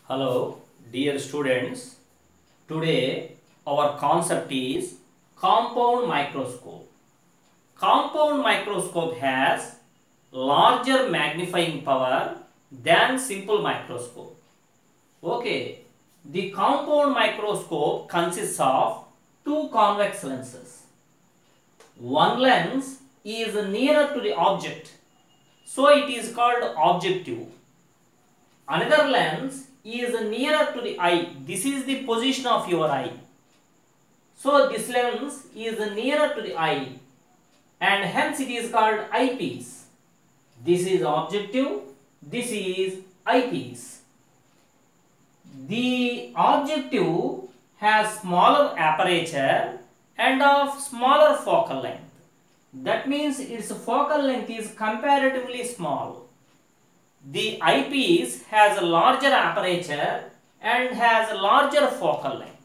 Hello, dear students. Today our concept is compound microscope. Compound microscope has larger magnifying power than simple microscope. Okay, the compound microscope consists of two convex lenses. One lens is nearer to the object, so it is called objective. Another lens is nearer to the eye. This is the position of your eye. So this lens is nearer to the eye and hence it is called eyepiece. This is objective, this is eyepiece. The objective has smaller aperture and of smaller focal length. That means its focal length is comparatively small. The eyepiece has a larger aperture and has a larger focal length.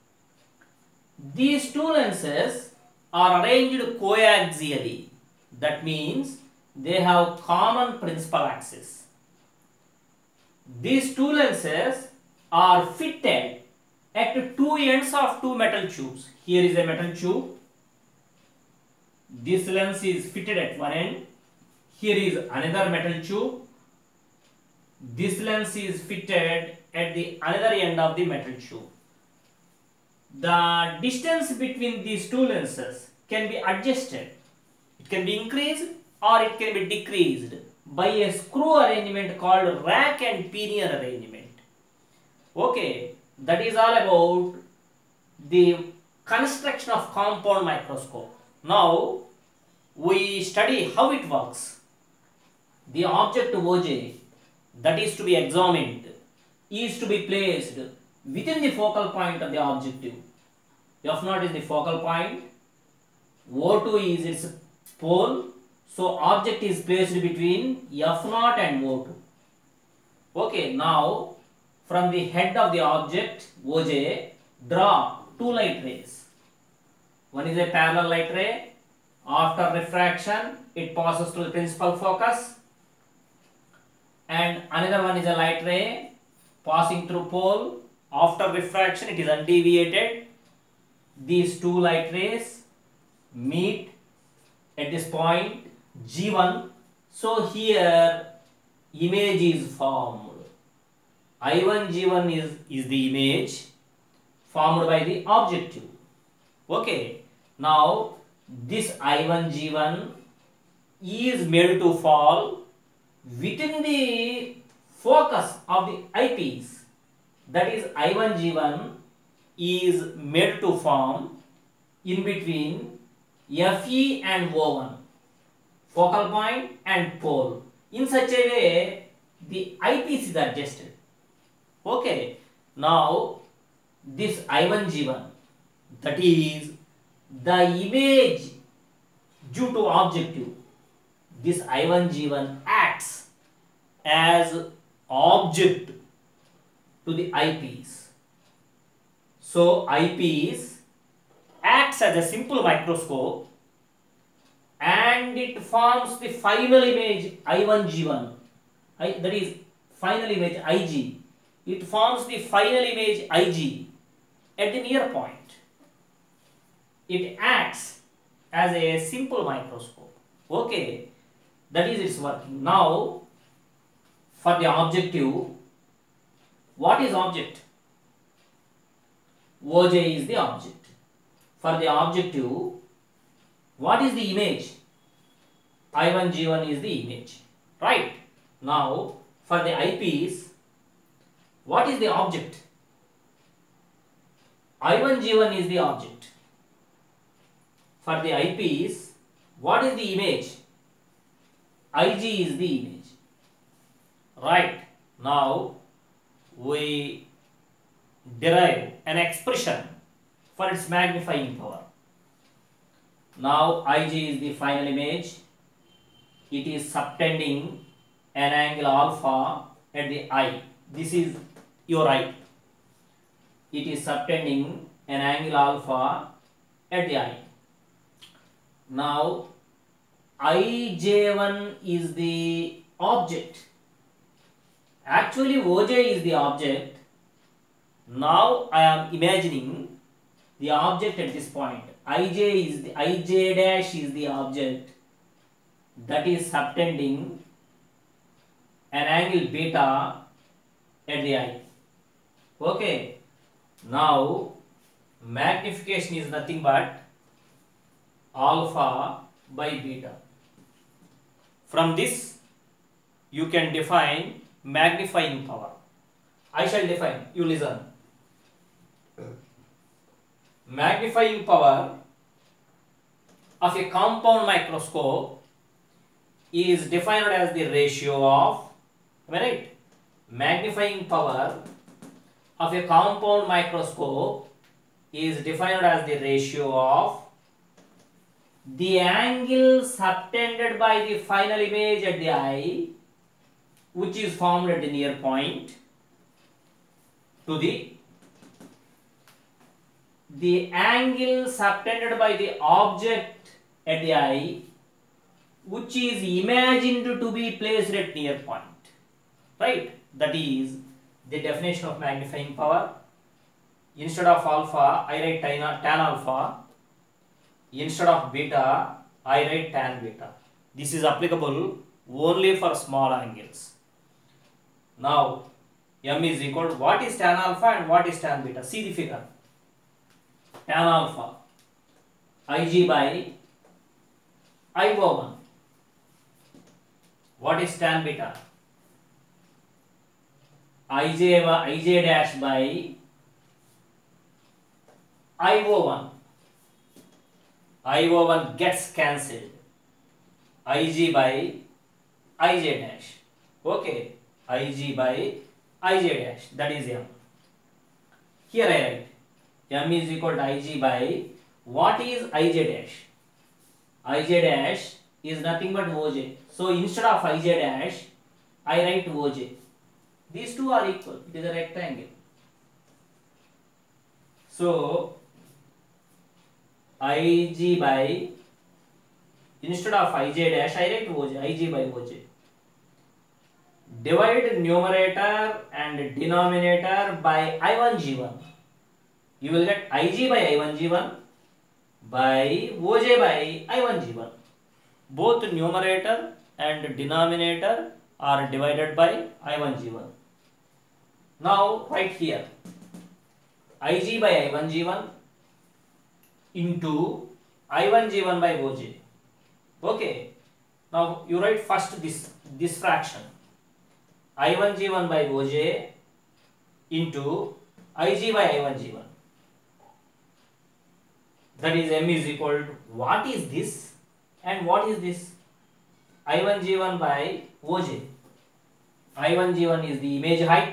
These two lenses are arranged coaxially. That means they have common principal axis. These two lenses are fitted at two ends of two metal tubes. Here is a metal tube. This lens is fitted at one end. Here is another metal tube. This lens is fitted at the other end of the metal tube. The distance between these two lenses can be adjusted. It can be increased or it can be decreased by a screw arrangement called rack and pinion arrangement. Okay, that is all about the construction of compound microscope. Now we study how it works. The object OJ that is to be examined is to be placed within the focal point of the objective. F0 is the focal point, O2 is its pole, so object is placed between F0 and O2. Okay, now from the head of the object OJ, draw two light rays. One is a parallel light ray. After refraction, it passes through the principal focus. And another one is a light ray passing through pole. After refraction, it is undeviated. These two light rays meet at this point G1. So here image is formed. I1 G1 is the image formed by the objective. Okay. Now this I1 G1 is made to fall within the focus of the eyepiece. That is I1 G1 is made to form in between FE and O1, focal point and pole. In such a way the eyepiece is adjusted. Okay, now this I1 G1, that is the image due to objective. This I1 G1 acts as object to the eyepiece. So eyepiece acts as a simple microscope and it forms the final image I1 G1. That is final image IG. It forms the final image IG at the near point. It acts as a simple microscope. Okay, that is its working. Now for the objective, what is object? OJ is the object. For the objective, what is the image? I1 G1 is the image. Right. Now for the eyepiece, what is the object? I1 G1 is the object. For the eyepiece, what is the image? IG is the image. Right. Now we derive an expression for its magnifying power. Now IG is the final image. It is subtending an angle alpha at the eye. This is your eye. It is subtending an angle alpha at the eye. Now IJ1 is the object Actually OJ is the object. Now I am imagining the object at this point. Ij dash is the object that is subtending an angle beta at the eye. Okay. Now magnification is nothing but alpha by beta. From this you can define magnifying power. I shall define, you listen. Magnifying power of a compound microscope is defined as the ratio of, am I right? Magnifying power of a compound microscope is defined as the ratio of the angle subtended by the final image at the eye, which is formed at the near point, to the angle subtended by the object at the eye, which is imagined to be placed at near point. Right? That is the definition of magnifying power. Instead of alpha, I write tan alpha. Instead of beta, I write tan beta. This is applicable only for small angles. Now, m is equal to, what is tan alpha and what is tan beta? See the figure. Tan alpha, Ig by I/1. What is tan beta? Ij dash by I/1. I/1 gets cancelled. Ig by Ij dash. Okay. Ig by Ij dash. That is m. Here I write m is equal to Ig by, what is Ij dash? Ij dash is nothing but Oj. So instead of Ij dash, I write Oj. These two are equal. It is a rectangle. So Ig by, instead of Ij dash, I write Oj. Ig by Oj. Divide numerator and denominator by I1G1. You will get Ig by I1G1 by Oj by I1G1. Both numerator and denominator are divided by I1G1. Now write here Ig by I1G1 into I1G1 by Oj. Okay. Now you write first this fraction. I1G1 by Oj into Ig by I1G1. That is m is equal to, what is this and what is this? I1G1 by Oj. I1G1 is the image height.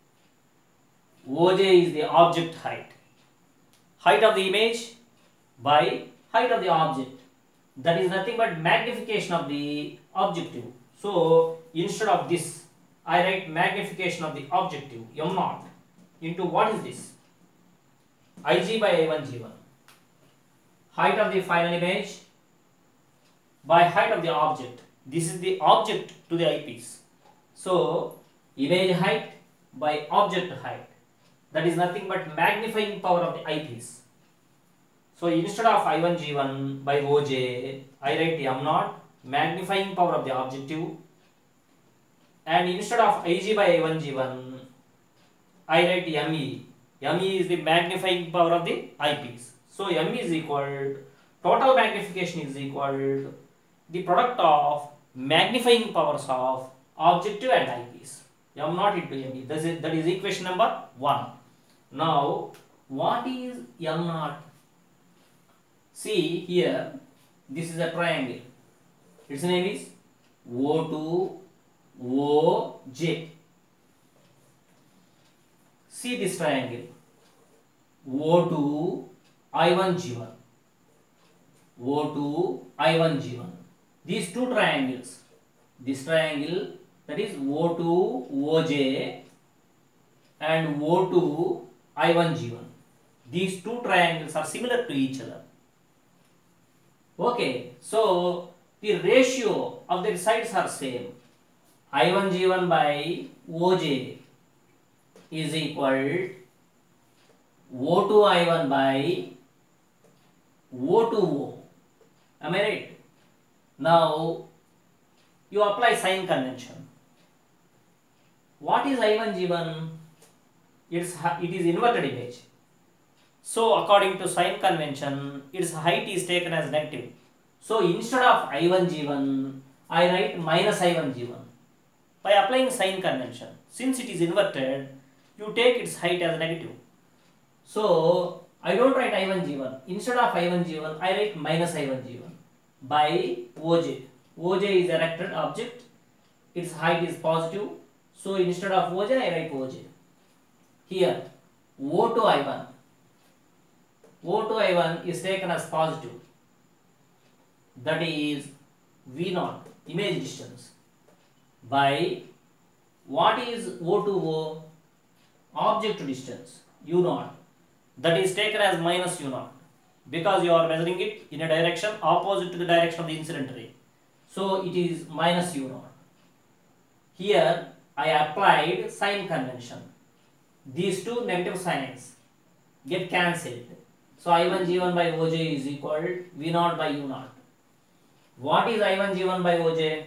Oj is the object height. Height of the image by height of the object. That is nothing but magnification of the objective. So instead of this, I write magnification of the objective, m0, into what is this? Ig by I1G1. Height of the final image by height of the object. This is the object to the eyepiece. So image height by object height. That is nothing but magnifying power of the eyepiece. So instead of I1G1 by Oj, I write m0, magnifying power of the objective. And instead of Ig by I1G1, I write me. Me is the magnifying power of the eyepiece. So m is equal, total magnification is equal to the product of magnifying powers of objective and eyepiece. M0 into me. That is equation number 1. Now, what is M0? See here, this is a triangle. Its name is O2 OJ. See this triangle. O2 I1G1. O2 I1G1. These two triangles. This triangle, that is O2 OJ and O2 I1G1. These two triangles are similar to each other. Okay, so the ratio of their sides are same. I1G1 by OJ is equal O2I1 by O2O. Am I right? Now you apply sign convention. What is I1G1? It is inverted image. So according to sign convention, its height is taken as negative. So instead of I1G1, I write minus I1G1 by applying sign convention. Since it is inverted, you take its height as negative. So I don't write I1G1. Instead of I1G1, I write minus I1G1 by OJ. OJ is a rectangular object. Its height is positive. So instead of OJ, I write OJ. Here, O2I1. O2I1 is taken as positive. That is V0, image distance, by what is O2O? Object distance, U0. That is taken as minus U0 because you are measuring it in a direction opposite to the direction of the incident ray. So it is minus U0. Here I applied sign convention. These two negative signs get cancelled. So I1G1 by OJ is equal V0 by U0. What is I1G1 by OJ?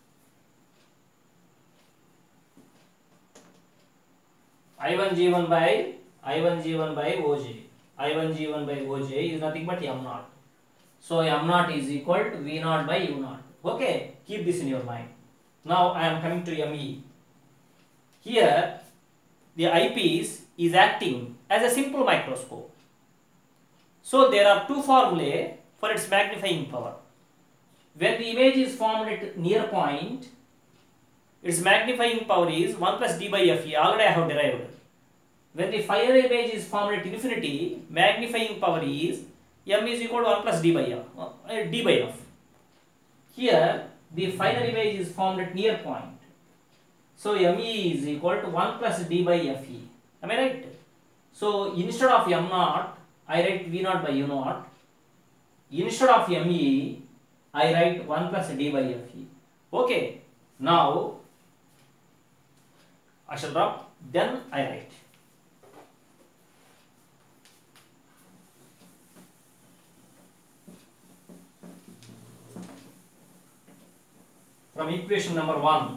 I1G1 by OJ. I1G1 by OJ is nothing but M0. So M0 is equal to V0 by U0. Okay, keep this in your mind. Now I am coming to ME. Here the eyepiece is acting as a simple microscope. So there are two formulae for its magnifying power. When the image is formed at near point, its magnifying power is 1 plus d by fe. Already I have derived. When the final image is formed at infinity, magnifying power is m is equal to 1 plus d by f. Here the final image is formed at near point. So ME is equal to 1 plus d by fe. Am I right? So instead of M0, I write V0 by U0. Instead of ME, I write 1 plus d by fe. Okay. Now I shall drop. Then I write. From equation number 1.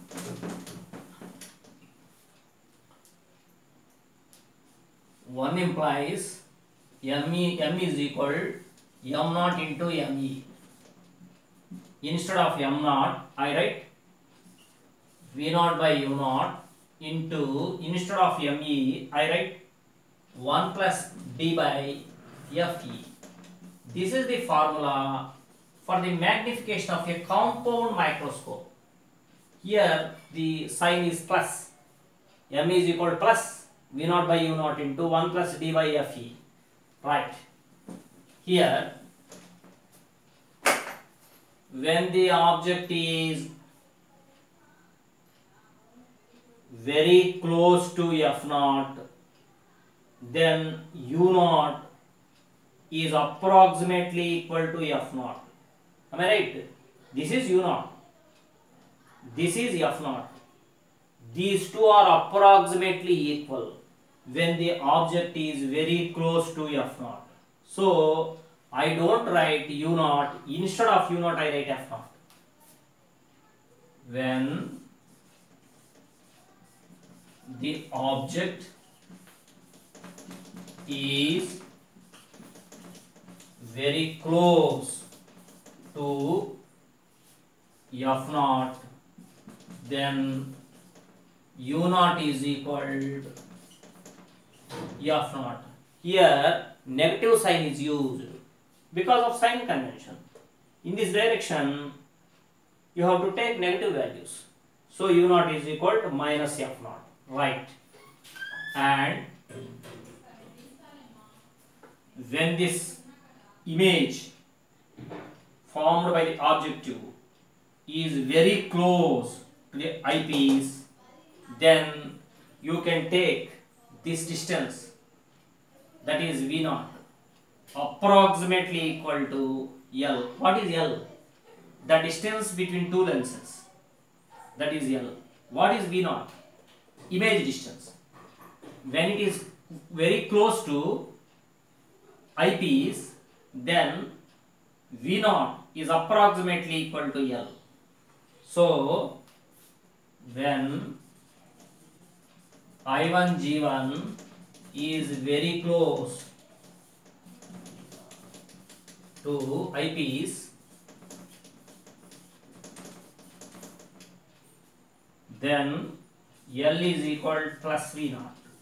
One implies M is equal M0 into ME. Instead of M0, I write V0 by U0 into, instead of ME, I write 1 plus d by fe. This is the formula for the magnification of a compound microscope. Here the sign is plus. M is equal to plus V0 by U0 into 1 plus d by fe. Right. Here, when the object is very close to f0, then u0 is approximately equal to f0. Am I right? This is u0. This is f0. These two are approximately equal when the object is very close to f0. So I don't write u0. Instead of u0, I write f0. When the object is very close to f0, then u0 is equal to f0. Here negative sign is used because of sign convention. In this direction you have to take negative values. So u0 is equal to minus f0. Right. And when this image formed by the objective is very close to the eyepiece, then you can take this distance, that is V0, approximately equal to L. What is L? The distance between two lenses, that is L. What is V0? image distance. When it is very close to eyepiece, then V0 is approximately equal to L. So when I1 G1 is very close to eyepiece, then L is equal to plus V0.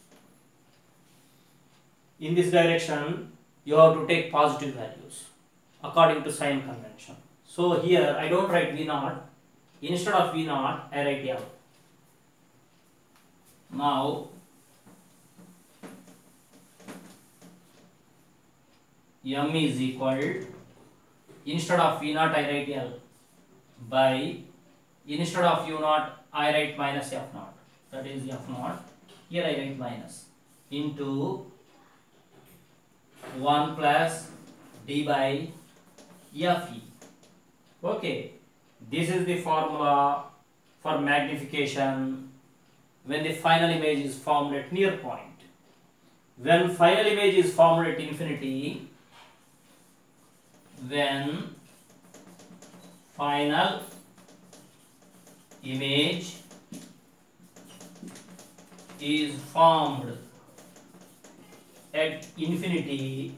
In this direction, you have to take positive values according to sign convention. So here I don't write V0. Instead of V0, I write L. Now M is equal, instead of V0 I write L, by instead of U0 I write minus F0. That is F0. Here I write minus into 1 plus D by Fe. Okay, this is the formula for magnification when the final image is formed at near point. When final image is formed at infinity, when final image is formed at infinity,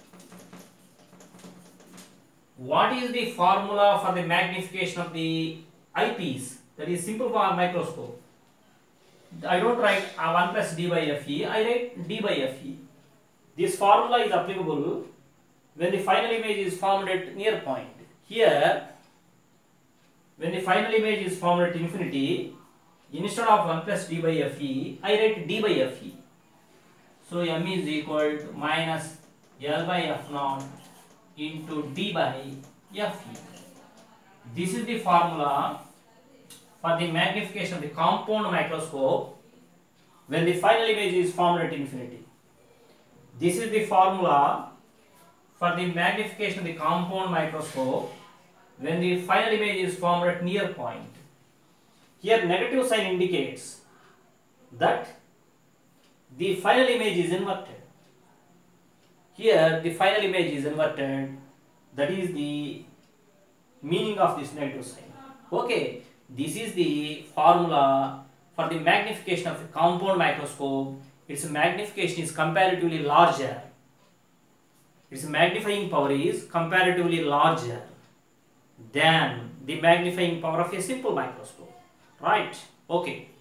what is the formula for the magnification of the eyepiece? That is simple for microscope. I don't write 1 plus D by Fe, I write D by Fe. This formula is applicable when the final image is formed at near point. Here, when the final image is formed at infinity, instead of 1 plus D by Fe, I write D by Fe. So M is equal to minus L by F0 into D by Fe. This is the formula for the magnification of the compound microscope when the final image is formed at infinity. This is the formula for the magnification of the compound microscope when the final image is formed at near point. Here negative sign indicates that the final image is inverted. Here the final image is inverted. That is the meaning of this negative sign. Okay, this is the formula for the magnification of the compound microscope. Its magnification is comparatively larger. Its magnifying power is comparatively larger than the magnifying power of a simple microscope. Right? Okay.